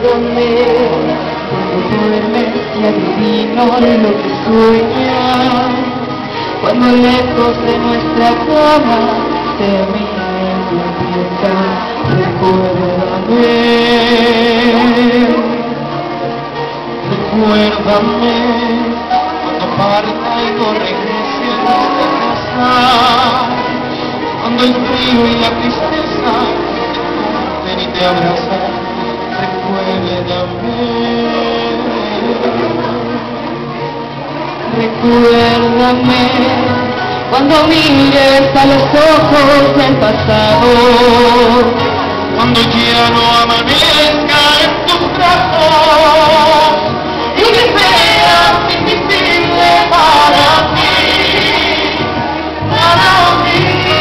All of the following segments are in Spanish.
Recuérdame cuando duermes y adivino lo que sueñas, cuando lejos de nuestra cama termina en tu fiesta. Recuérdame cuando parta y no regrese a nuestra casa, cuando el frío y la tristeza te y te abrazan. Recuérdame cuando mires a los ojos del pasado, cuando ya no amanezca en tus brazos y que seas invisible para mí, para mí.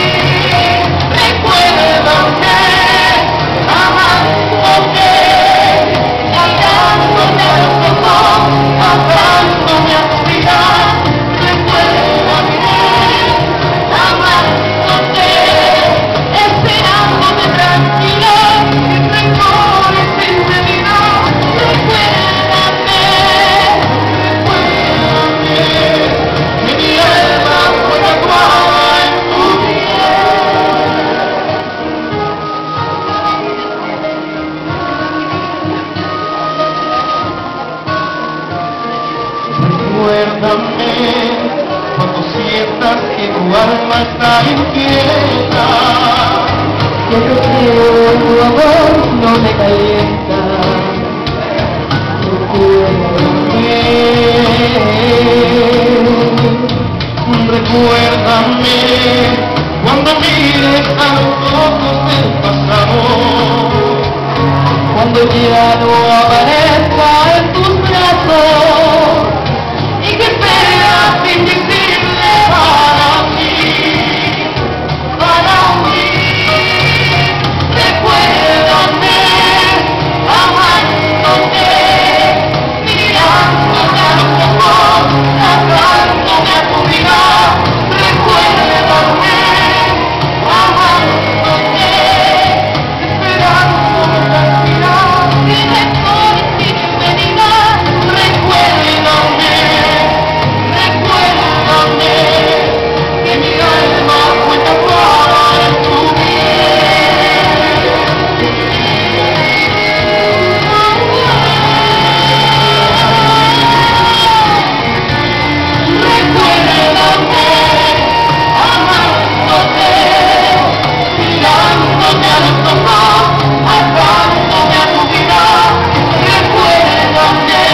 Recuérdame amándote, cantándote a los ojos, abrándome a tu vida. Recuérdame amándote, esperándote tranquilo, rencores sin medida. Recuérdame, que mi alma fue tatuada en tu Recuérdame cuando sientas que tu alma está inquieta, que el rocío de tu amor no me calienta. Recuérdame cuando mires a los ojos del pasado, cuando ya no amanezca en tus brazos y que seas invisible para mí, para mí. Recuérdame amándote, mirándote a los ojos, abrándome a tu vida. Recuérdame amándote, esperándome tranquila, sin rencores, sin medida. Recuérdame que mi alma fue tatuada en tu piel. Recuérdame amándote, mirándote a los ojos, abrándome a tu vida. Recuérdame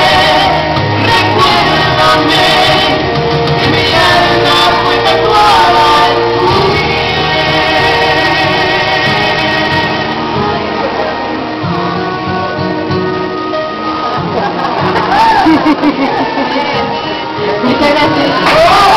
que mi alma fue tatuada en tu piel. Muchas gracias.